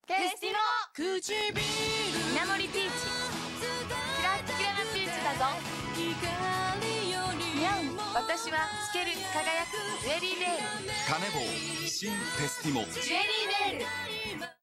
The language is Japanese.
テスティモ稲森ピーチ、キラッキラなピーチだぞ。似合う。私は透ける輝くジュエリーベール。 カネボウ新テスティモジュエリーベール。